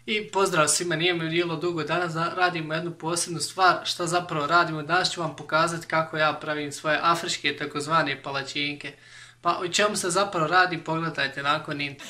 I pozdrav svima, nije mi bilo dugo, danas radimo jednu posebnu stvar. Šta zapravo radimo? Danas ću vam pokazati kako ja pravim svoje afričke takozvane palačinke. Pa o čemu se zapravo radi, pogledajte nakon intro.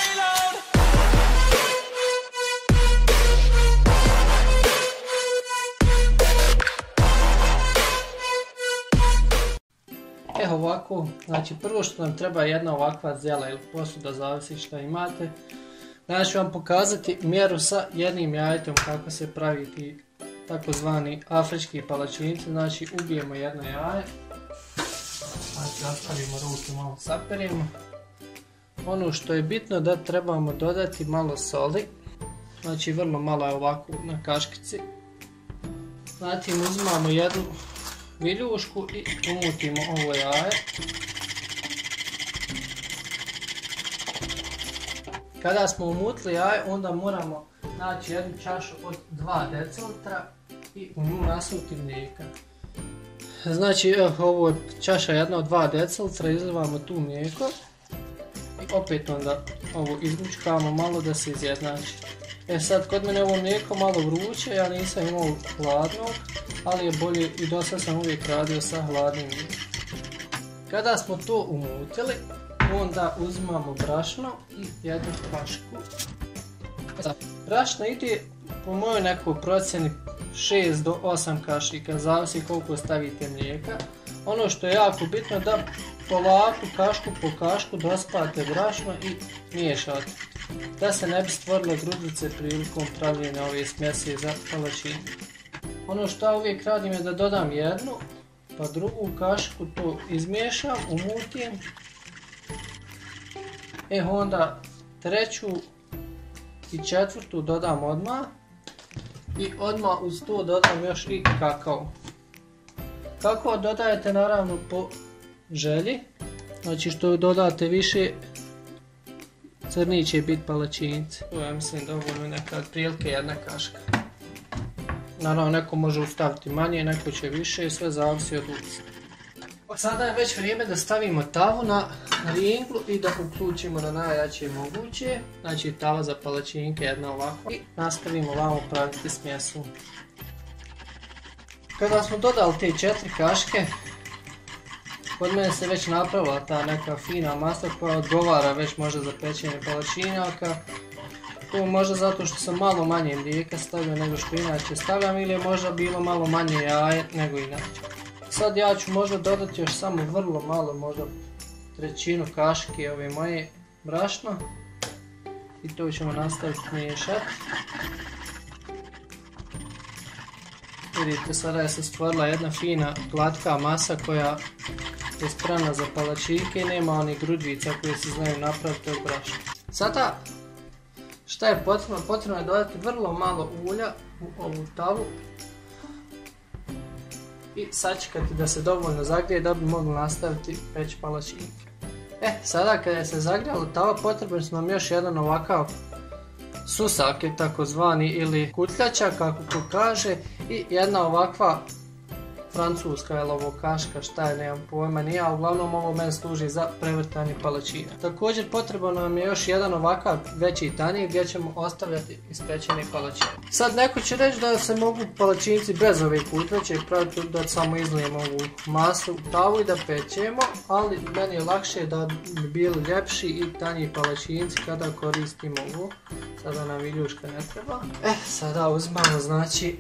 Evo ovako, znači prvo što nam treba je jedna ovakva zela ili posuda, zavisi šta imate. Danas ću vam pokazati mjeru sa jednim jajetom kako se pravi ti takozvani afrički palačinci. Znači ubijemo jedno jaje, znači ostavimo ruke, malo saperimo. Ono što je bitno da trebamo dodati malo soli, znači vrlo malo je ovako na kaškici. Zatim uzimamo jednu viljušku i umutimo ovo jaje. Kada smo umutili jaje, onda moramo naći jednu čašu od 2 decilitra i u nju nasuti mlijeka. Znači ovo je čaša jedna od 2 decilitra, izlivamo tu mlijeko i opet onda ovo izmučkamo malo da se izjednači. Sad kod mene ovo mlijeko malo vruće, ja nisam imao hladnog, ali je bolje i dosta sam uvijek radio sa hladnim mlijekom. Kada smo to umutili, onda uzimamo brašno i jednu kašku. Brašno ide po mojoj nekoj procjeni 6 do 8 kašika, zavisi koliko stavite mlijeka. Ono što je jako bitno da polako kašku po kašku dospate brašno i miješate, da se ne bi stvorile grudice prilikom pravljenja ove smjese za palačinu. Ono što ja uvijek radim je da dodam jednu, pa drugu kašku to izmiješam, umutim. Onda treću i četvrtu dodam odmah i odmah uz to dodam još i kakao. Kakao dodajete naravno po želji, znači što dodate više crniji će biti palačinci. To je mislim dovoljno neka otprilike jedna kaška. Naravno neko može staviti manje, neko će više, sve zavisi od ukusa. Sada je već vrijeme da stavimo tavu na ringlu i da uključimo na najjače moguće. Znači tava za palačinke jedna ovakva i nastavimo ovamo praviti smjesu. Kada smo dodali te 4 kaške, kod mene se već napravila ta neka fina masa koja odgovara već možda za pečenje palačinjaka. To možda zato što sam malo manje mlijeka stavio nego što inače stavljam, ili je možda bilo malo manje jaje nego inače. Sad ja ću možda dodati još samo vrlo malo, možda trećinu kaške ove moje brašna i to ćemo nastaviti miješati. Vidite, sada je se stvorila jedna fina glatka masa koja je spremna za palačinke i nema onih grudvica koje se znaju napraviti od brašna. Sada šta je potrebno? Potrebno je dodati vrlo malo ulja u ovu tavu i sačekati da se dovoljno zagrije da bi mogli nastaviti peći palačinke. Sada kada se zagrijala tava, potreban su nam još jedan ovakav susak je takozvani ili kutljača kako ko kaže i jedna ovakva francuska ili ovo kaška, šta je, nemam pojma ni ja, uglavnom ovo meni služi za prevrtanje palačina. Također potreban nam je još jedan ovakav veći tanjir gdje ćemo ostavljati ispečene palačine. Sad neko će reći da se mogu palačinci bez ove kutljače praviti, da samo izlijemo ovu masu u tavu i da pečemo, ali meni je lakše da bi bili ljepši i tanji palačinci kada koristimo ovo. Sada nam viljuška ne treba. Sada uzmamo znači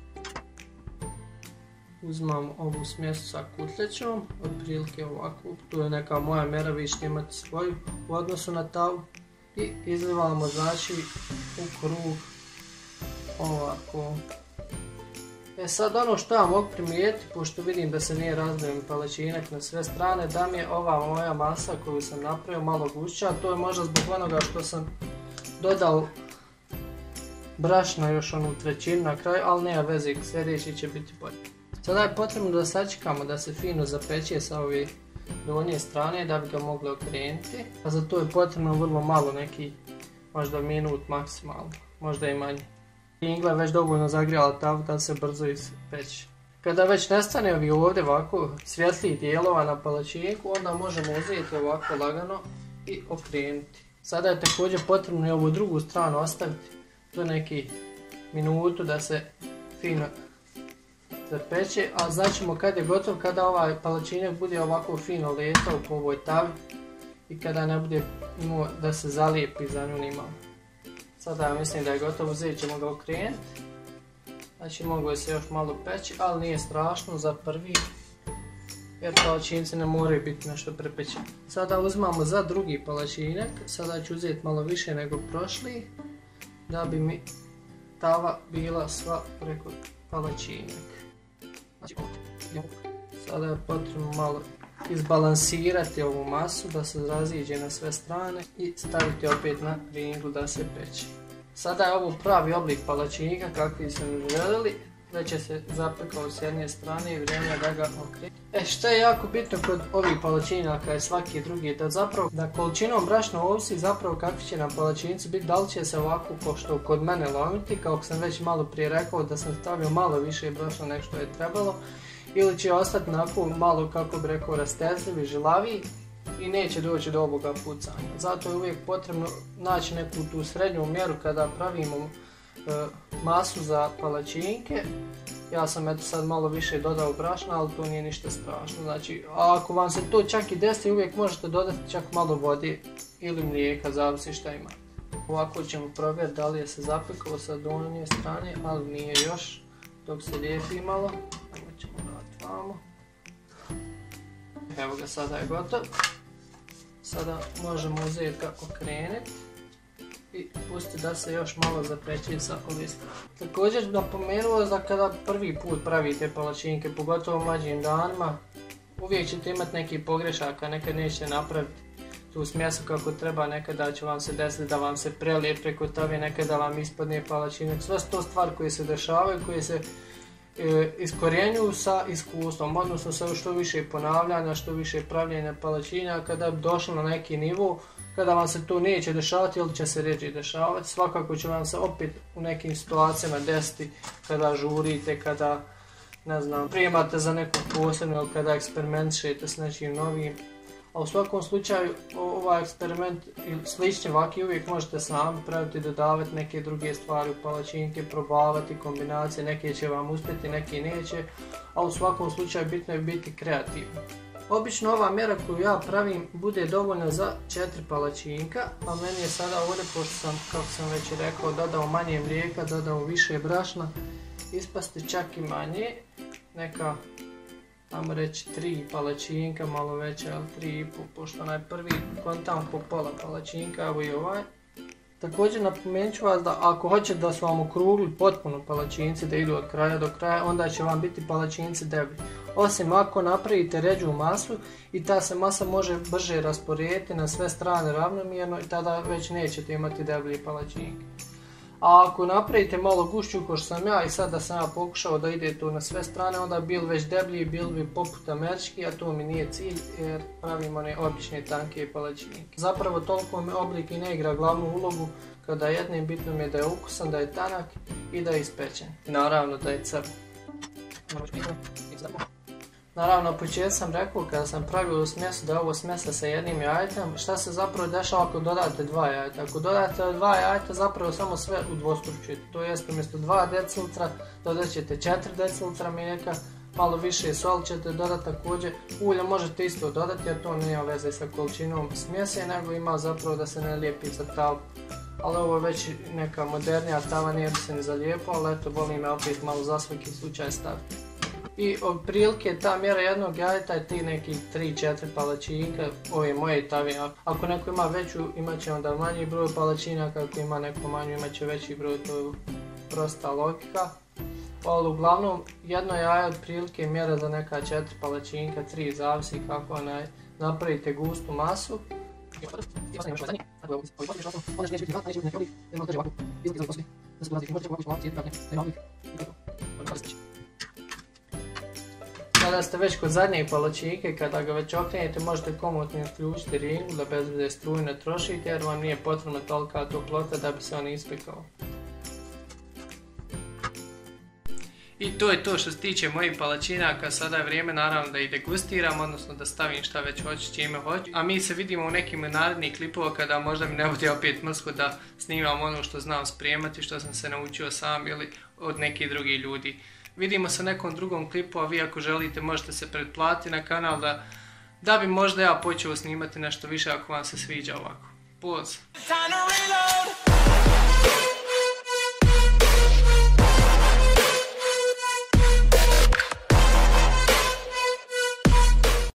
uzmam ovu smjesu sa kutljačom, otprilike ovako, tu je neka moja mjera, vi ćete imati svoju u odnosu na tavu i izlivamo znači u krug ovako. Sad ono što ja mogu primijetiti, pošto vidim da se nije razlio palačinak na sve strane, da mi je ova moja masa koju sam napravio malo gušća, to je možda zbog onoga što sam dodao brašna još onu trećinu na kraju, ali nema veze, sljedeći će biti bolje. Sada je potrebno da sačekamo da se fino zapeče sa ove donje strane da bi ga mogli okrenuti. A za to je potrebno vrlo malo, neki možda minut maksimalno, možda i manje. Ringla je već dovoljno zagrijala tavu da se brzo ispeče. Kada već nestane ovi ovdje ovako svjetlih dijelova na palačinku, onda možemo uzeti ovako lagano i okrenuti. Sada je također potrebno i ovu drugu stranu ostaviti do neki minutu da se fino zapeče, a znaćemo kad je gotov, kada ovaj palačinjak bude ovako fino letao po ovoj tavi i kada ne bude imao da se zalijepi za nju nimalo. Sada ja mislim da je gotovo, uzet ćemo ga okrenuti. Znači mogu je se još malo peći, ali nije strašno za prvi, jer palačinci ne moraju biti nešto prepećeni. Sada uzmamo za drugi palačinjak, sada ću uzeti malo više nego prošli, da bi mi tava bila sva preko palačinjaka. Sada je potrebno malo izbalansirati ovu masu da se raziđe na sve strane i staviti opet na ringlu da se peče. Sada je ovo pravi oblik palačinjaka kakvi smo željeli, već je se zapekao s jedne strane i vrijeme je da ga okrenemo. Što je jako bitno kod ovih palačinjaka i svaki drugi, da količinom brašna ovisi zapravo kakvi će nam palačinci biti, da li će se ovako kao što kod mene lomiti, kako sam već malo prije rekao da sam stavio malo više brašna nego što je trebalo, ili će ostati onako malo, kako bi rekao, rastezljivi, žilaviji i neće doći do ovoga pucanja. Zato je uvijek potrebno naći neku tu srednju mjeru kada pravimo masu za palačinke. Ja sam eto sad malo više dodao brašna, ali to nije ništa strašno. Znači, ako vam se to čak i desi, uvijek možete dodati čak malo vode ili mlijeka, zavisi šta ima. Ovako ćemo provjeriti da li je se zapekao sa donje strane, ali nije još, dok se lijepi malo. Ovo ćemo dati vamo. Evo ga, sada je gotov. Sada možemo uzeti ga okrenuti i pustiti da se još malo zapeče sa ove strane. Također napomenuo da kada prvi put pravite palačinke, pogotovo u mlađim danima, uvijek ćete imati neki pogrešaka, nekad nećete napraviti tu smjesu kako treba, nekada će vam se desiti da vam se prelije preko tave, nekada vam ispadne palačinak. Sve su to stvari koje se dešavaju, koje se iskorjenjuju sa iskustvom, odnosno sa što više ponavljanja, što više pravljenja palačinjaka, kada bi došlo na neki nivo, kada vam se to neće dešavati ili će se rjeđe dešavati. Svakako će vam se opet u nekim situacijama desiti kada žurite, kada ne znam, prijemate za neku posebnu ili kada eksperimentišete s nečim novim. A u svakom slučaju ovaj eksperiment ili slični ovaki uvijek možete sami praviti, dodavati neke druge stvari u palačinke, probavati kombinacije, neke će vam uspjeti, neke neće, a u svakom slučaju bitno je biti kreativni. Obično ova mjera koju ja pravim bude dovoljna za 4 palačinka, a meni je sada ovdje, pošto sam, kako sam već rekao, dodao manje mlijeka, dodao više brašna, ispasti čak i manje, neka, ajmo reći 3 palačinka, malo veće, ali 3,5, pošto onaj prvi kontam po pola palačinka, evo i ovaj. Također napomenut ću vas da ako hoćete da su vam okrugli potpuno palačinci, da idu od kraja do kraja, onda će vam biti palačinci deblji. Osim ako napravite ređu masu i ta se masa može brže rasporediti na sve strane ravnomjerno i tada već nećete imati deblje palačinke. A ako napravite malo gušću kao što sam ja i sada sam ja pokušao da ide to na sve strane, onda bil već deblji, bil bi poput američki, a to mi nije cilj jer pravimo one obične tanke palačinke. Zapravo toliko mi oblik i ne igra glavnu ulogu, kada jednim bitno mi je da je ukusan, da je tanak i da je ispečen. Naravno da je crn. Naravno, na početku sam rekao kada sam pravio smjesu da je ovo smjesa sa jednim jajetom, šta se zapravo dešava ako dodate 2 jajeta. Ako dodate 2 jajeta zapravo samo sve udvostručite, to jest umjesto 2 decilitra dodat ćete 4 decilitra mlijeka, malo više soli ćete dodati također, ulje možete isto dodati jer to nema veze sa količinom smjese, nego ima zapravo da se ne lijepi za tavu. Ali ovo je već neka modernija tava, nije bi se ni zalijepo, ali eto, volim me opet malo za svaki slučaj staviti. I otprilike ta mjera jednog jajeta je ti nekih 3-4 palačinka ove moje tavi. Ako neko ima veću, imat će onda manji broj palačinaka, ako ima neko manju, imat će veći broj, to je prosta logika. Ali uglavnom, jedno jaje otprilike mjera za neka 4 palačinka, 3, zavisi kako napravite gustu masu. Kada ste već kod zadnje palačinke, kada ga već okrenete, možete komotno isključiti ringlu da bez veze struju ne trošite jer vam nije potrebna tolika toplota da bi se on ispekao. I to je to što se tiče mojih palačinaka, sada je vrijeme naravno da ih degustiram, odnosno da stavim šta već hoću, čime hoću. A mi se vidimo u nekim narednih klipova kada možda mi ne bude opet mrsko da snimam ono što znam spremati, što sam se naučio sam ili od nekih drugih ljudi. Vidimo se u nekom drugom klipu, a vi ako želite možete se pretplatiti na kanal da bi možda ja počeo snimati nešto više ako vam se sviđa ovako. Poz!